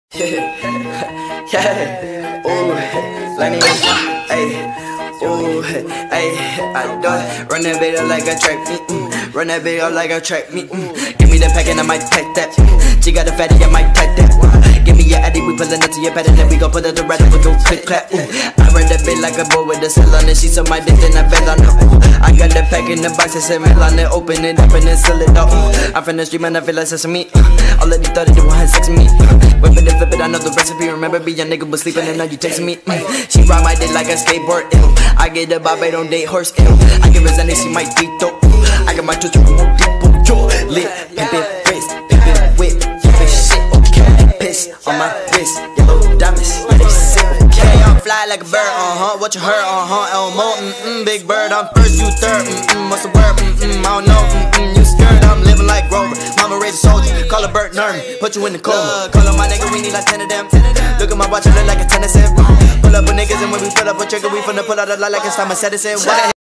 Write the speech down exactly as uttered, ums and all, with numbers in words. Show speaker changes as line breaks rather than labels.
Yeah, ooh, Lenny, ayy, ooh, ayy, I do it. Run that bitch up like a track me, mm. Run that bitch up like a track me, mm. Give me the pack and I might pack that. She got a fatty, I might pack that. Give me your addy, we pullin' up to your pad and then we gon' put it to rap, we gon' click clap. Ooh. I run that bitch like a boy with a cell on it. She saw my dick and I bell on her. Ooh. I got the pack in the box and said on it, open it up and then seal it up. Ooh. I'm from the street, man, I feel like sesame. Uh. All of these thought they want sex with me. Uh. Whip it and flip it, I know the recipe. Remember me, young nigga was sleeping and now you texting me. Mm. She ride my dick like a skateboard. Ew. I get the bob, I don't date horse. Ew. I give her Zanny, she might beat though. I got my twitch with more people. Yo, lit, pimpin' wrist, pimpin' whip, pimpin' shit. Okay, piss on my wrist, yellow diamonds. Yeah, they sick. Okay, I'm fly like a bird. Uh huh. What you heard? Uh huh. Elmo. Mm mm. Big bird. I'm first, you third. Mm mm. What's the word? Mm mm. I don't know. Mm mm. You scared? I'm living like Grover. Mama raised a soldier. Call her Bert Nern. Put you in the coma. Call up my nigga. We need like ten of them. Look at my watch, it look like a tennis set. Pull up with niggas and when we pull up a trigger, we finna pull out a lot like it's time I said it. Said what?